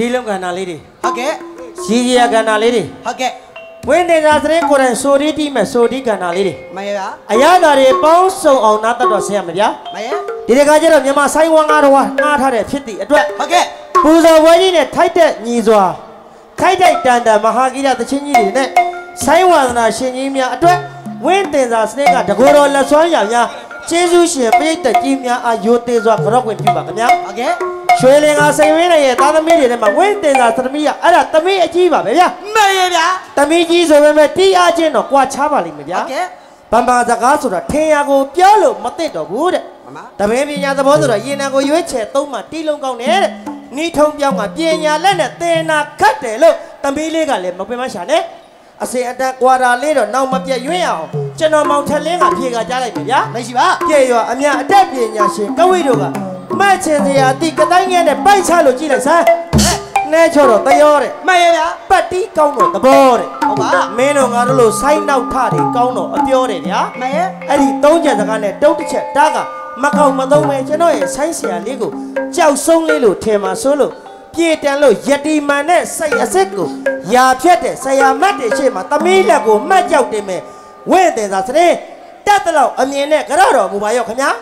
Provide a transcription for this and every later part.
Dilum kana lady. Okay. Siya kana lady. Okay. When they are saying Korean sorry team sorry kana lady. Maya. Ayana re pao so on nata do siya maya. Maya. Dile ka jero Myanmar sai wa nga ro nga tha de phit ti atwat. Okay. ပူဇော်ပွဲကြီးနဲ့ထိုက်တဲ့ညီစွာခိုက်တိုက်တန်တန်မဟာဂီရသချင်းကြီးတွေနဲ့ဆိုင်းဝါဒနာရှင်ကြီးများအတွက်ဝင်းတင်စာစနစ်ကတကောတော်လက်စွမ်းရများကျေးဇူးရှင်ပြိတ္တကြီးများအာယိုသေးစွာကြောက်ဝင်ပြုပါခင်ဗျာဟုတ်ကဲ့ရွှေလင်ကစိန်ဝင်းရဲ့သားသမီးတွေထဲမှာဝင်းတင်စာသမီးကအဲ့ဒါသမီးအကြီးပါပဲဗျာမှန်ရဲ့ဗျာသမီးကြီးဆိုပေမဲ့တီးအားချင်းတော့ကြွားချပါလိမ့်မယ်ဗျာဟုတ်ကဲ့ဗမာစကားဆိုတာထင်ရကိုပြောလို့မသိတော့ဘူးတဲ့တပင်းပညာသဘောဆိုတော့ရင်နံကိုရွေးချယ်သုံးမှတီးလုံးကောင်းတယ်တဲ့နီးထုံပြောင်းကပညာလက်နဲ့သင်နာခတ်တယ်လို့သမီးလေးကလည်းမပင်မရှာနဲ့အစေအတန်ကွာတာလေးတော့နောက်မပြတ်ရွေးအောင်ကျွန်တော်မောင်ထက်လင်းကဖြေကကြားလိုက်ပြီဗျာမရှိပါပြေရောအမြအတက်ပညာရှင်ကဝိတို့ကမတ်ချင်စရာတိကတိုင်းငယ်နဲ့ပိုက်ချလို့ကြည့်လိုက်စမ်းနဲချောတော့တရောတဲ့မှန်ရဲ့ဗျာပတ်တီးကောင်းတော့သဘောတဲ့ဟုတ်ပါမင်းတို့ငါတို့လို့ဆိုင်းနောက်ထတွေကောင်းတော့အပြောတယ်ဗျာမှန်ရဲ့အဲ့ဒီသုံးချက်စကားနဲ့တုတ်တစ်ချက်တားကမကောက်မသုံးပဲကျွန်တော်ရဲ့ဆိုင်းဆရာလေးကိုကြောက်ဆုံးလေးလို့ထင်မှာဆိုလို့ပြေတန်လို့ယတိမန်နဲ့စိတ်အစစ်ကိုယာဖြတ်တဲ့ဆရာမတ်တွေရှေ့မှာသမီးလက်ကိုမှတ်ကြောက်တင်မယ်ဝဲတင်သာစတဲ့တက်တလောက်အမြင်နဲ့ကြတော့တော်မူပါရောခင်ဗျာ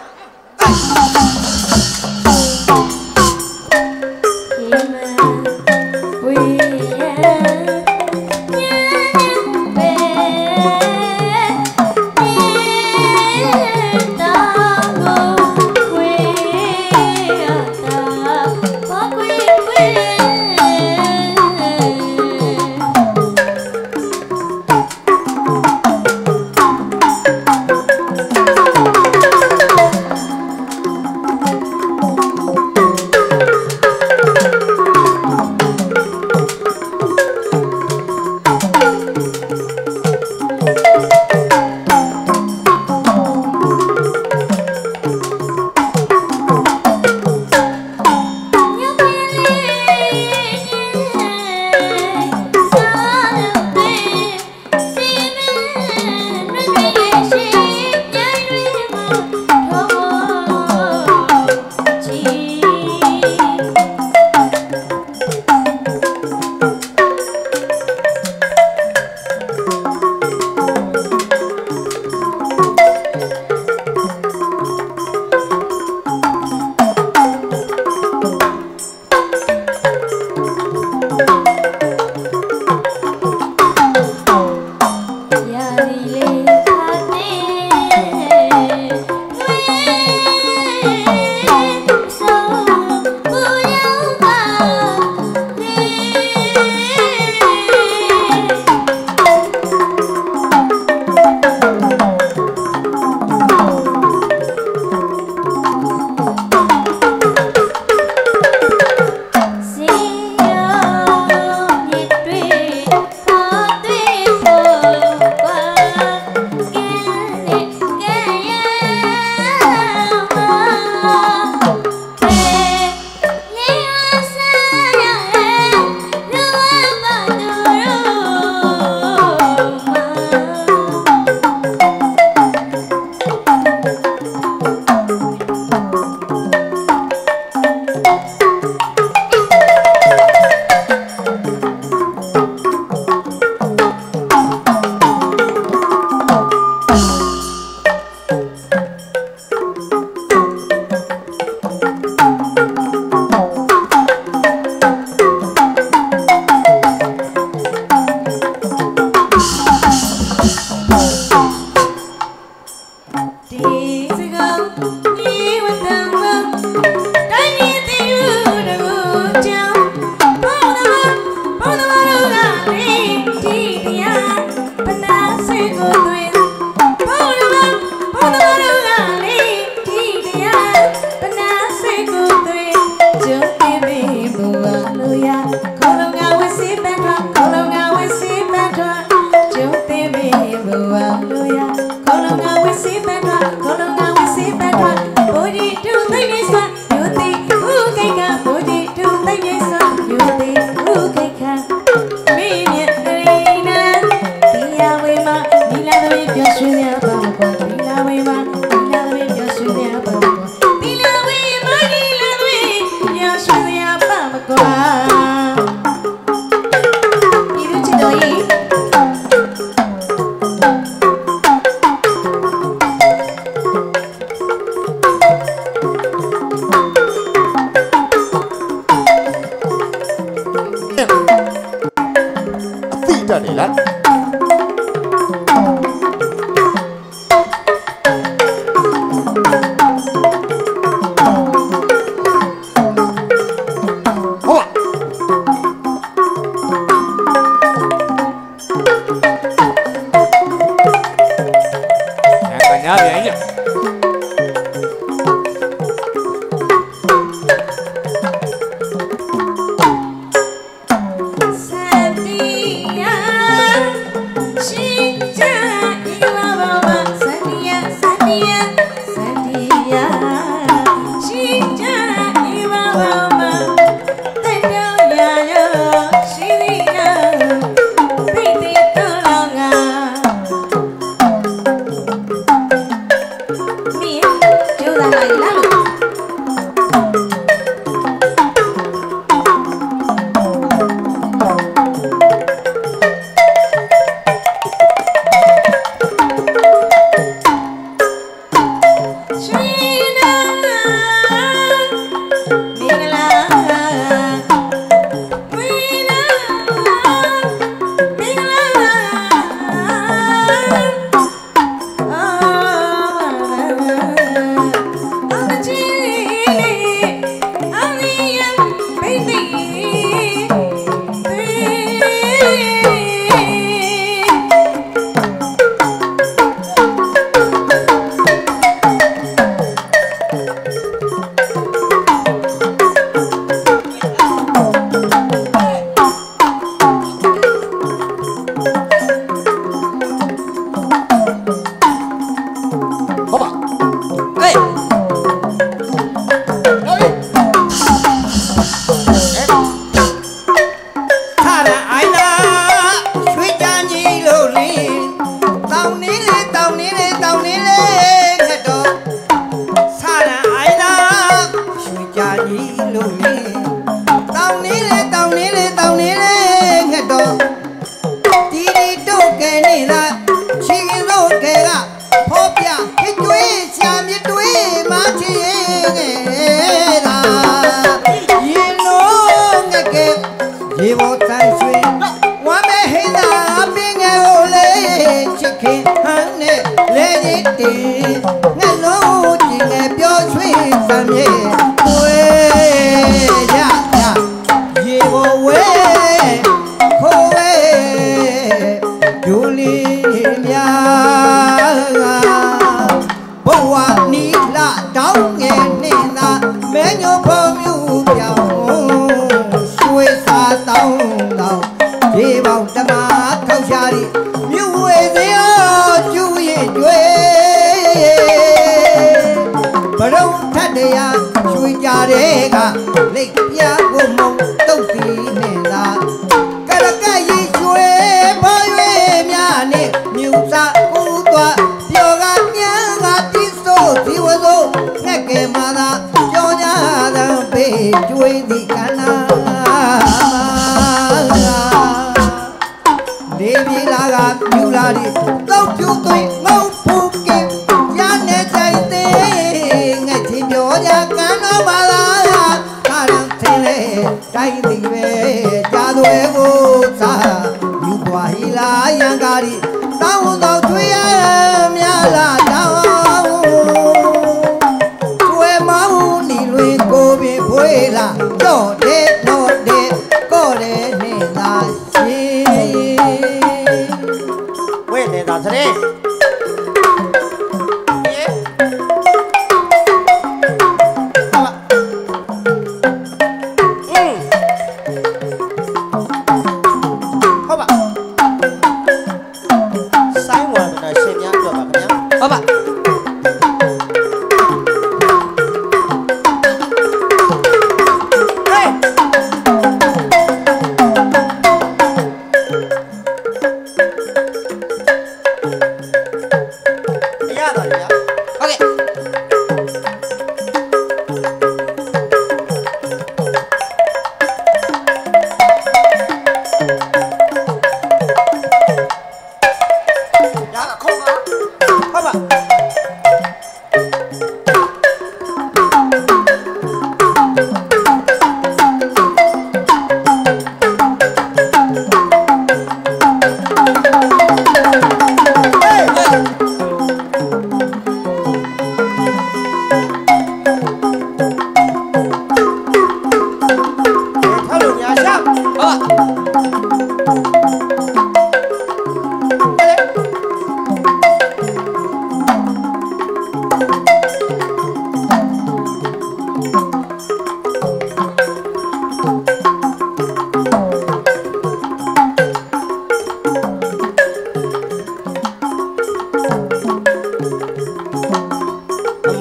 များပြန်ကြ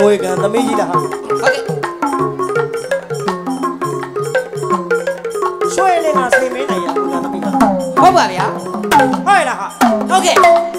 မွေကန်သမီးကြီးလားဟာဟုတ်ကဲ့ရွှေလေးကစိတ်မင်းနိုင်ရဘူးလားသမီးကဟုတ်ပါဗျာဟုတ်လားဟာဟုတ်ကဲ့